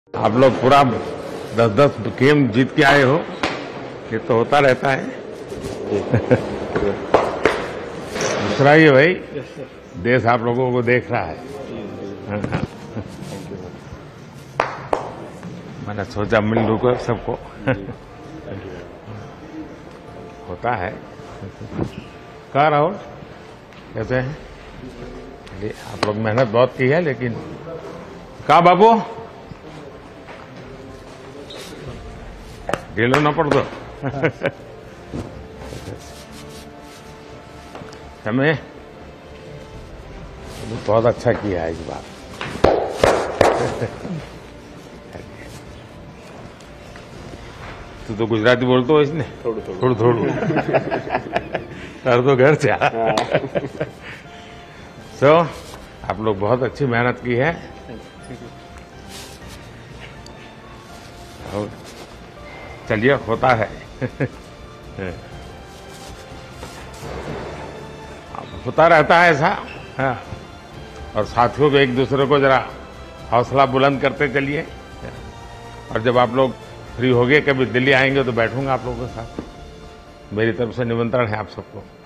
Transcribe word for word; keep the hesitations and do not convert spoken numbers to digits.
आप लोग पूरा दस दस गेम जीत के आए हो, ये तो होता रहता है। दूसरा ही है भाई, देश आप लोगों को देख रहा है। मैंने सोचा मिल लूंगा सबको। होता है। कहाँ राहुल, कैसे हैं? चलिए, आप लोग मेहनत बहुत की है, लेकिन कहाँ बाबू ढीलो ना पड़ दो। हमें बहुत अच्छा किया है इस बार। तू तो गुजराती बोलते हो इसने? थोड़ू थोड़ू थोड़ू कर दो घर से। तो आप लोग बहुत अच्छी मेहनत की है। और चलिए, होता है। होता रहता है ऐसा। हाँ। और साथियों को एक दूसरे को जरा हौसला बुलंद करते चलिए। और जब आप लोग फ्री हो गए, कभी दिल्ली आएंगे तो बैठूंगा आप लोगों के साथ। मेरी तरफ से निमंत्रण है आप सबको।